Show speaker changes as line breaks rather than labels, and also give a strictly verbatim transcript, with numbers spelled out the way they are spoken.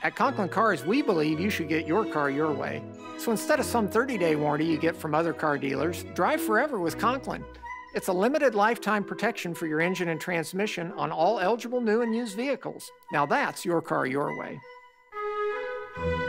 At Conklin Cars, we believe you should get your car your way. So instead of some thirty-day warranty you get from other car dealers, drive forever with Conklin. It's a limited lifetime protection for your engine and transmission on all eligible new and used vehicles. Now that's your car your way.